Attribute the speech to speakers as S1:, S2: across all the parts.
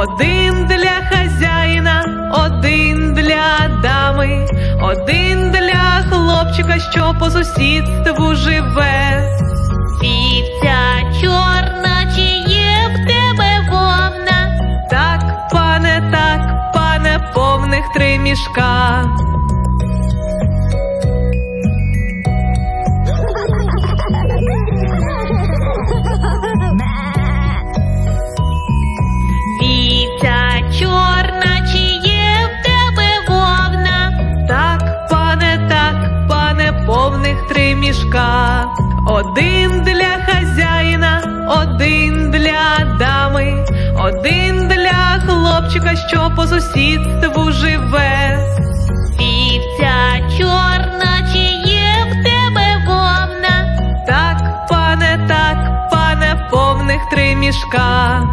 S1: Один для хазяїна, один для дами, один для хлопчика, що по сусідству живе.
S2: Вівця чорна, чи є в тебе вовна?
S1: Так, пане, повних 3 мішка.
S2: Вівця чорна, чи є в тебе вовна?
S1: Так, пане, повних 3 мішка. Один для хазяїна, один для дами, один для хлопчика, що по сусідству живе.
S2: Вівця чорна, чи є в тебе вовна?
S1: Так, пане, повних 3 мішка.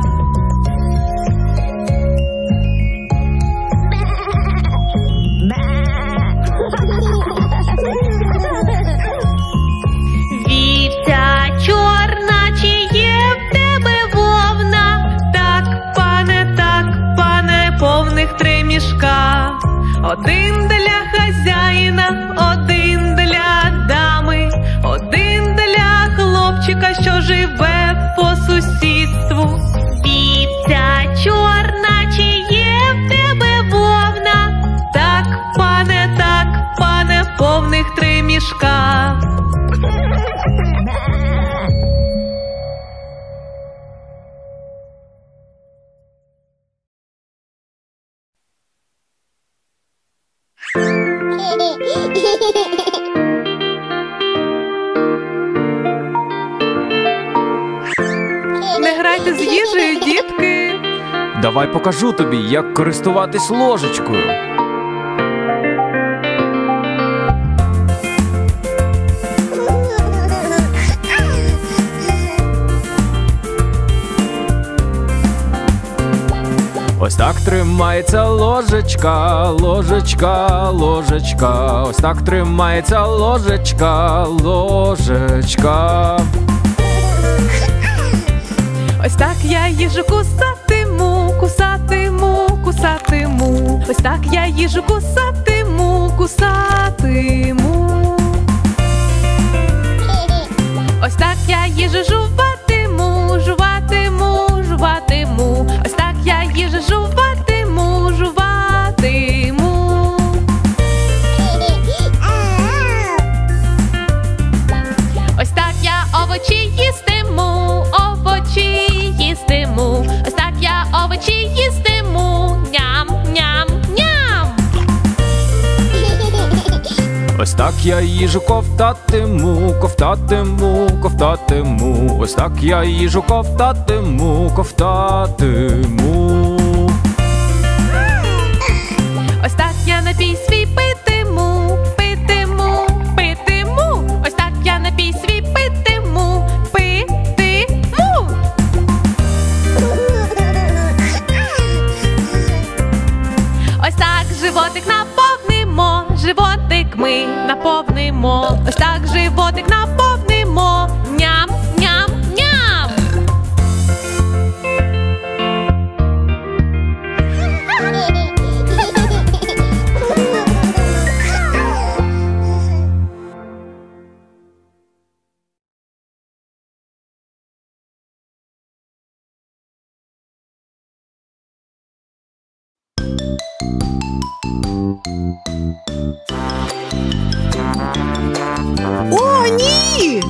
S2: Вівця чорна, чи є в тебе вовна?
S1: Так, пане, повних 3 мішка. Один для хазяїна, один для дами, один для хлопчика, що живе по сусідству.
S2: Вівця чорна, чи є в тебе вовна?
S1: Так, пане, повних 3 мішка. Не грайте з їжею, дітки.
S3: Давай покажу тобі, як користуватись ложечкою. Ось так тримається ложечка, ложечка, ложечка. Ось так тримається ложечка, ложечка.
S1: Ось так я їжу кусатиму, кусатиму, кусатиму. Ось так я їжу кусатиму, кусатиму. Ось так я їжу жуватиму, жуватиму, жуватиму. Ось так я їжу жуватиму, жуватиму. Ось так я овочі їстиму, овочі їстиму. Ось так я овочі їстиму, ням, ням, ням.
S3: Ось так я їжу ковтатиму, ковтатиму, ковтатиму. Ось так я їжу ковтатиму, ковтатиму.
S1: Ось так я напій свій питиму, питиму, питиму. Ось так я напій свій питиму, питиму. Ось так животик наповнимо, животик ми наповнимо. Ось так животик наповнимо, ням, ням, ням.
S4: О, ні!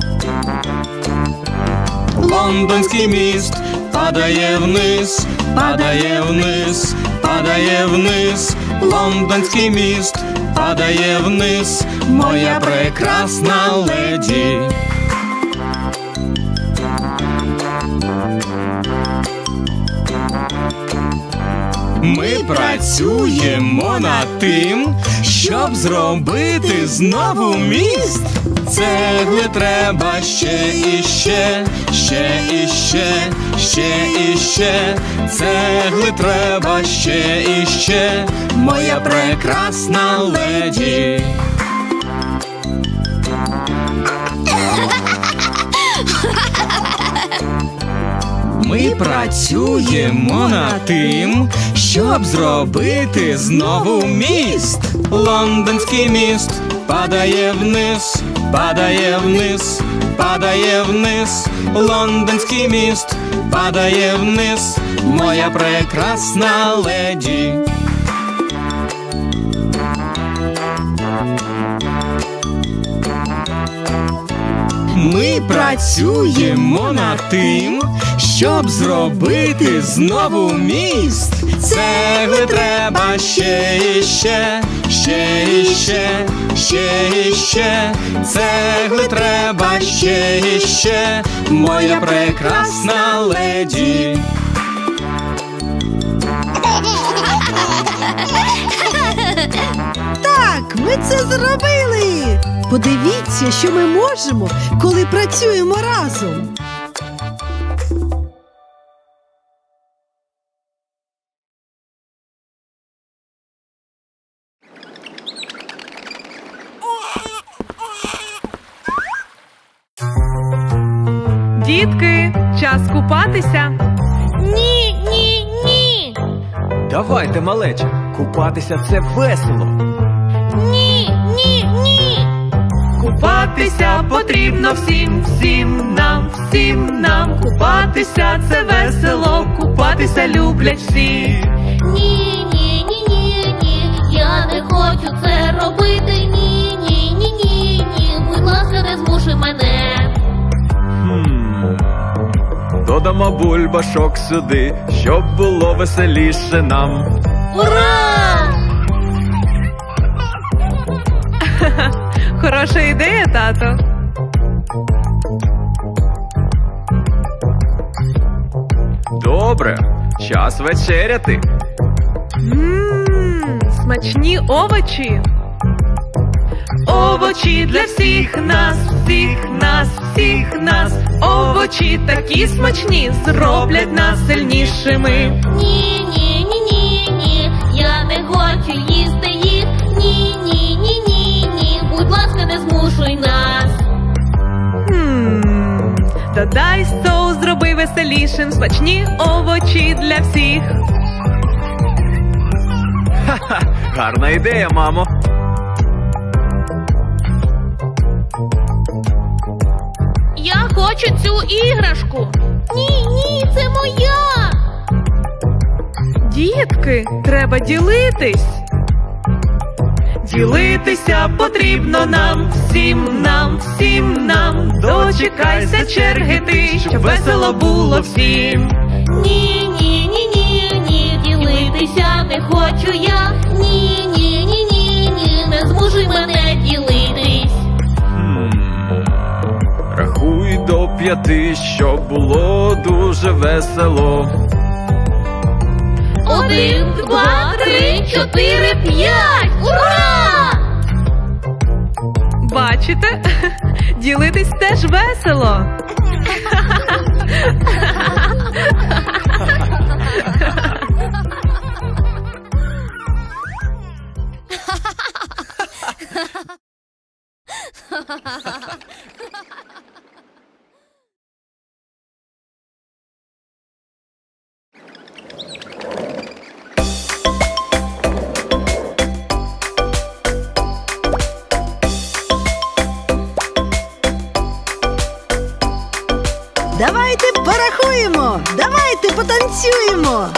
S5: Лондонський міст падає вниз, падає вниз, падає вниз. Лондонський міст падає вниз, моя прекрасна леді. Ми працюємо над тим, щоб зробити знову міст. Цегли треба ще і ще, ще і ще, ще і ще. Цегли треба ще і ще, моя прекрасна леді. Ми працюємо над тим, щоб зробити знову міст. Лондонський міст падає вниз, падає вниз, падає вниз. Лондонський міст падає вниз, моя прекрасна леді. Ми працюємо над тим, щоб зробити знову міст. Цегли треба ще і ще, ще і ще, ще і ще. Цегли треба ще і ще, моя прекрасна леді.
S4: Так, ми це зробили! Подивіться, що ми можемо, коли працюємо разом.
S1: Дітки, час купатися.
S2: Ні, ні, ні.
S3: Давайте, малеча, купатися це весело.
S2: Ні, ні, ні.
S1: Купатися потрібно всім, всім нам. Купатися це весело, купатися люблять всі.
S2: Ні, ні, ні, ні, ні. Я не хочу це робити. Ні, ні, ні, ні, ні. Будь ласка, не змушуй мене.
S3: Додамо бульбашок сюди, щоб було веселіше нам.
S2: Ура!
S1: Хороша ідея, тато.
S3: Добре, час вечеряти.
S1: Смачні овочі. Овочі для всіх нас, всіх нас, всіх нас. Овочі такі смачні, зроблять нас сильнішими.
S2: Ні, ні, ні, ні, ні. Я не хочу їсти їх. Ні, ні, ні, ні, ні. Будь ласка, не змушуй нас.
S1: Додай соус, зроби веселішим. Смачні овочі для всіх.
S3: Ха-ха, гарна ідея, мамо.
S2: Я хочу цю іграшку. Ні, ні, це моя.
S1: Дітки, треба ділитись. Ділитися потрібно нам, всім нам, всім нам. Дочекайся черги ти, щоб весело було всім.
S2: Ні, ні, ні, ні, ні. Ділитися не хочу я. Ні, ні, ні, ні, ні. Не змушуй мене ділитись.
S3: Рахуй до 5, щоб було дуже весело.
S2: 1, 2, 3, 4, 5. Ура!
S1: Бачите? Ділитись теж весело.
S4: Давайте порахуємо, давайте потанцюємо.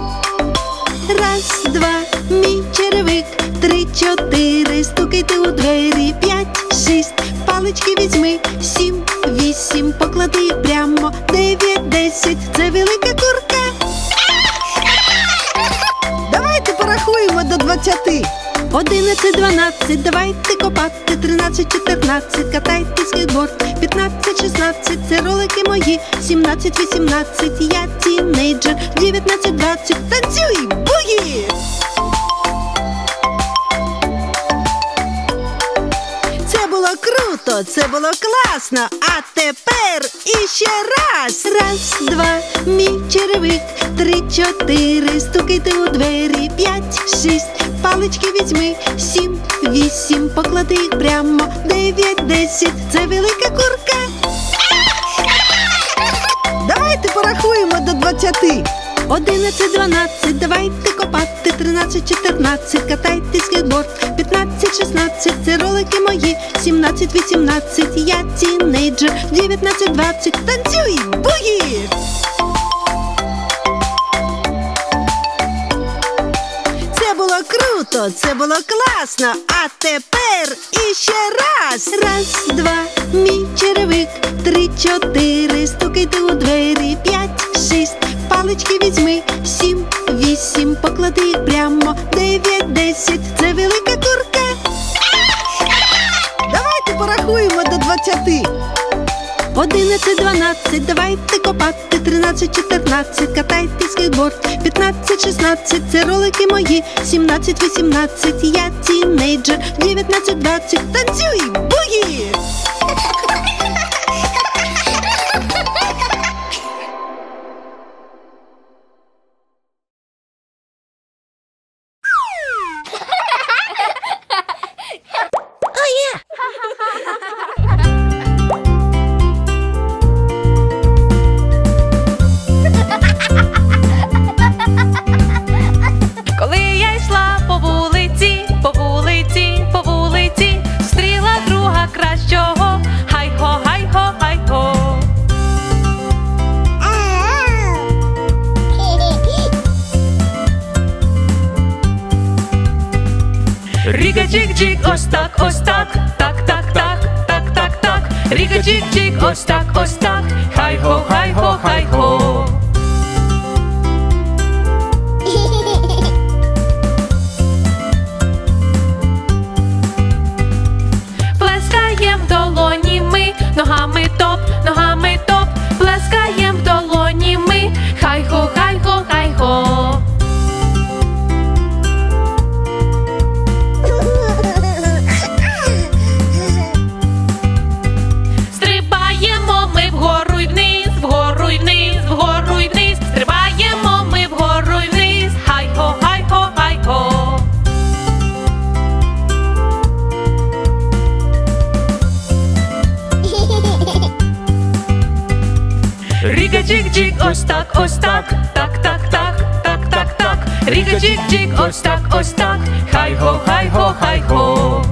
S4: 1, 2, мій черевик, 3, 4, стукайте у двері, 5, 6, палички візьми, 7, 8, поклади їх прямо, 9, 10, це велика курка. Давайте порахуємо до 20. 11, 12, давайте копати, 13, 14, катайте скейтборд, 15, 16, це ролики мої, 17, 18, я тінейджер, 19, 20, танцюй, бугі! Це було круто, це було класно, а тепер іще раз. 1, 2, мій черевик, 3, 4, стукайте у двері, 5, 6, палички візьми, 7, 8, поклади їх прямо, 9, 10, це велика курка. Давайте порахуємо до 20. 20. 11, 12, давайте копати. 13, 14, катайте скейтборд. 15, 16, це ролики мої. 17, 18, я тінейджер. 19, 20, танцюй, буї! Це було круто, це було класно. А тепер іще раз. Раз, два, мій черевик. 3, 4, стукайте у двері. 5, 6, палички візьми. 7, 8, поклади їх прямо. 9, 10, це велика курка. Давайте порахуємо до 20. 11, 12, давайте копати. 13, 14, катайте скейтборд. 15, 16, це ролики мої. 17, 18, я тінейджер. 19, 20, танцюй, буї!
S1: Коли я йшла по вулиці, по вулиці, по вулиці, зустріла друга кращого. Хай-хо, хай-хо, хай-хо. Ріга-джик-джик, ось так, ось так. Так, так, так, так, так, так. Ріга-джик-джик, ось так, ось так. Хай-хо, хай-хо, хай-хо. Плескаєм в долоні ми, ногами топ, ногами топ. Плескаєм в долоні ми, хай-хо, хай-хо, хай-хо. Стрибаємо ми вгору й вниз, вгору й вниз, вгору й вниз. Стрибаємо ми вгору й вниз, хай-хо, хай-хо, хай-хо. Ріга-джик-джик, ось так, ось так. Так, так, так, так, так, так. Ріга-джик-джик, ось так, ось так. Хай-хо, хай-хо, хай-хо.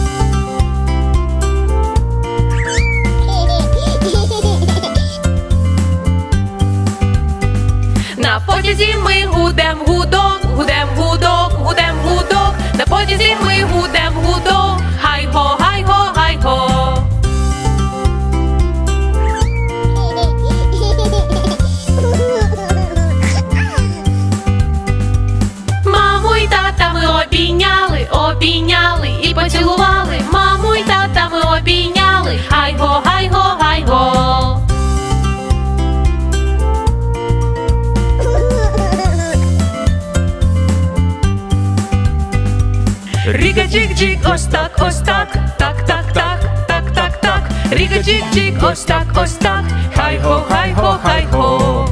S1: На потязі ми гудем гудок, гудем гудок, гудем гудок. На потязі ми гудем гудок. Хай-хо, хай-хо, хай-хо. Маму й тата ми обійняли, обійняли і поцілували. Маму й тата ми обійняли. Хай-хо, хай-хо, хай-хо. Ріга-джик-джик, ось так, ось так. Так, так, так, так, так, так. Ріга-джик-джик, ось так, ось так. Хай-хо, хай-хо, хай-хо.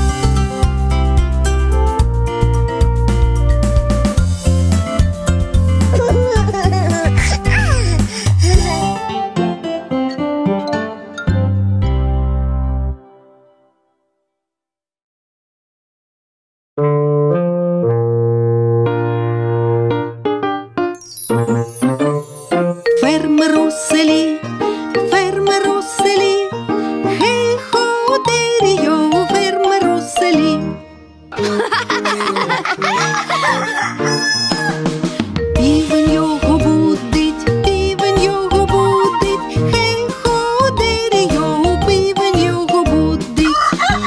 S4: Фермер у селі, фермер у селі, хей-хо, дерйо, фермер у селі. Півень його будить, півень його будить, хей-хо, дерйо, півень його будить.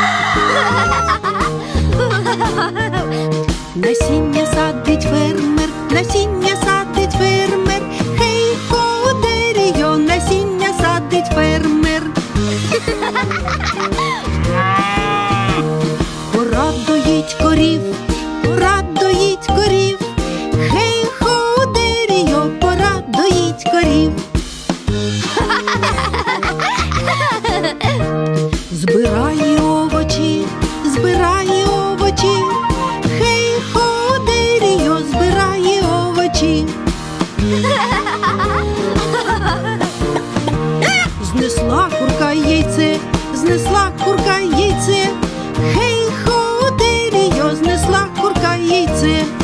S4: Насіння садить фермер, насіння садить фермер, хей-хо, дерйо, насіння садить фермер. Пора доїть корів, пора доїть корів, хей-хо, дерйо, пора доїть корів. Збирає овочі, збирає овочі, хей-хо, дерйо, збирає овочі. Знесла курка яйце, знесла курка яйце, хей-хо, рознесла курка яйце.